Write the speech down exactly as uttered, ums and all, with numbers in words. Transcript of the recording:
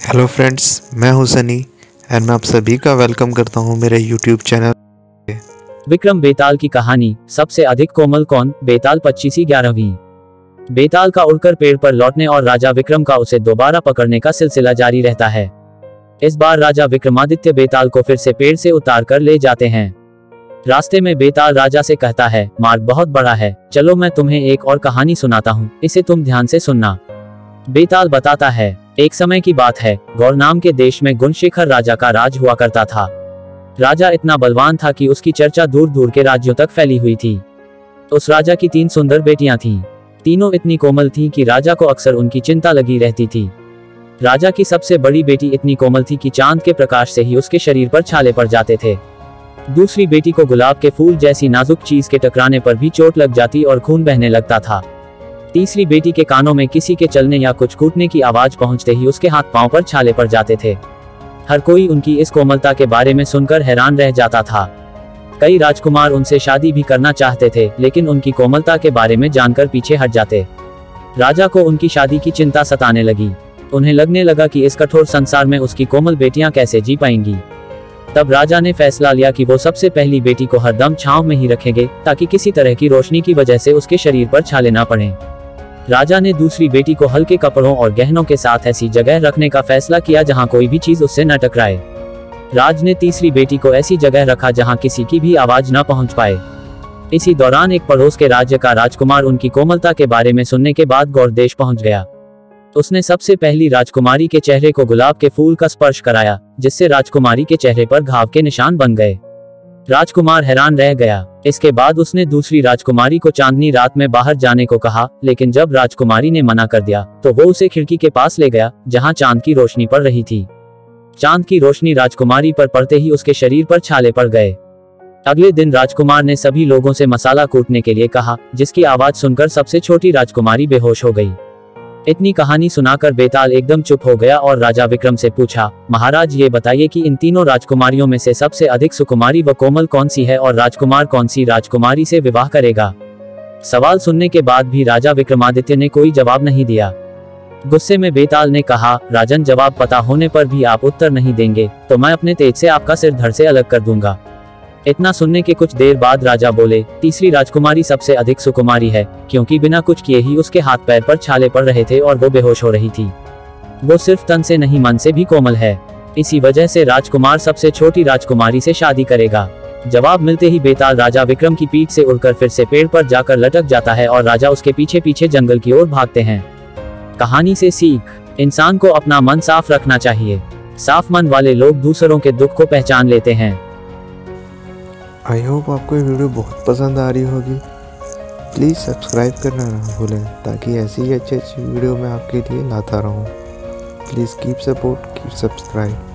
Hello friends, मैं हूं Sunny and मैं आप सभी का वेलकम करता हूं मेरे यूट्यूब चैनल। विक्रम बेताल की कहानी। सबसे अधिक कोमल कौन? बेताल पच्चीसी ग्यारहवीं। बेताल का उड़कर पेड़ पर लौटने और राजा विक्रम का उसे दोबारा पकड़ने का सिलसिला जारी रहता है। इस बार राजा विक्रमादित्य बेताल को फिर से पेड़ से उतार कर ले जाते हैं। रास्ते में बेताल राजा से कहता है, मार्ग बहुत बड़ा है, चलो मैं तुम्हें एक और कहानी सुनाता हूँ, इसे तुम ध्यान से सुनना। बेताल बताता है, एक समय की बात है, गौर नाम के देश में गुणशेखर राजा का राज हुआ करता था। राजा इतना बलवान था कि उसकी चर्चा दूर दूर के राज्यों तक फैली हुई थी। उस राजा की तीन सुंदर बेटियां थीं। तीनों इतनी कोमल थीं कि राजा को अक्सर उनकी चिंता लगी रहती थी। राजा की सबसे बड़ी बेटी इतनी कोमल थी कि चांद के प्रकाश से ही उसके शरीर पर छाले पड़ जाते थे। दूसरी बेटी को गुलाब के फूल जैसी नाजुक चीज के टकराने पर भी चोट लग जाती और खून बहने लगता था। तीसरी बेटी के कानों में किसी के चलने या कुछ कूटने की आवाज पहुंचते ही उसके हाथ पांव पर छाले पड़ जाते थे। हर कोई उनकी इस कोमलता के बारे में सुनकर हैरान रह जाता था। कई राजकुमार उनसे शादी भी करना चाहते थे, लेकिन उनकी कोमलता के बारे में जानकर पीछे हट जाते। राजा को उनकी शादी की चिंता सताने लगी। उन्हें लगने लगा कि इस कठोर संसार में उसकी कोमल बेटियां कैसे जी पाएंगी। तब राजा ने फैसला लिया कि वो सबसे पहली बेटी को हरदम छांव में ही रखेंगे, ताकि किसी तरह की रोशनी की वजह से उसके शरीर पर छाले ना पड़ें। राजा ने दूसरी बेटी को हल्के कपड़ों और गहनों के साथ ऐसी जगह रखने का फैसला किया जहां कोई भी चीज उससे न टकराए। राज ने तीसरी बेटी को ऐसी जगह रखा जहां किसी की भी आवाज न पहुंच पाए। इसी दौरान एक पड़ोस के राज्य का राजकुमार उनकी कोमलता के बारे में सुनने के बाद गौर देश पहुंच गया। उसने सबसे पहली राजकुमारी के चेहरे को गुलाब के फूल का स्पर्श कराया, जिससे राजकुमारी के चेहरे पर घाव के निशान बन गए। राजकुमार हैरान रह गया। इसके बाद उसने दूसरी राजकुमारी को चांदनी रात में बाहर जाने को कहा, लेकिन जब राजकुमारी ने मना कर दिया तो वो उसे खिड़की के पास ले गया, जहां चांद की रोशनी पड़ रही थी। चांद की रोशनी राजकुमारी पर पड़ते ही उसके शरीर पर छाले पड़ गए। अगले दिन राजकुमार ने सभी लोगों से मसाला कूटने के लिए कहा, जिसकी आवाज सुनकर सबसे छोटी राजकुमारी बेहोश हो गई। इतनी कहानी सुनाकर बेताल एकदम चुप हो गया और राजा विक्रम से पूछा, महाराज ये बताइए कि इन तीनों राजकुमारियों में से सबसे अधिक सुकुमारी व कोमल कौन सी है और राजकुमार कौन सी राजकुमारी से विवाह करेगा? सवाल सुनने के बाद भी राजा विक्रमादित्य ने कोई जवाब नहीं दिया। गुस्से में बेताल ने कहा, राजन, जवाब पता होने पर भी आप उत्तर नहीं देंगे तो मैं अपने तेज से आपका सिर धड़ से अलग कर दूंगा। इतना सुनने के कुछ देर बाद राजा बोले, तीसरी राजकुमारी सबसे अधिक सुकुमारी है, क्योंकि बिना कुछ किए ही उसके हाथ पैर पर छाले पड़ रहे थे और वो बेहोश हो रही थी। वो सिर्फ तन से नहीं मन से भी कोमल है। इसी वजह से राजकुमार सबसे छोटी राजकुमारी से शादी करेगा। जवाब मिलते ही बेताल राजा विक्रम की पीठ से उड़कर फिर से पेड़ पर जाकर लटक जाता है और राजा उसके पीछे पीछे जंगल की ओर भागते हैं। कहानी से सीख, इंसान को अपना मन साफ रखना चाहिए। साफ मन वाले लोग दूसरों के दुख को पहचान लेते हैं। आई होप आपको ये वीडियो बहुत पसंद आ रही होगी। प्लीज़ सब्सक्राइब करना ना भूलें, ताकि ऐसी ही अच्छी अच्छी वीडियो मैं आपके लिए लाता रहूं। Please keep support, keep subscribe.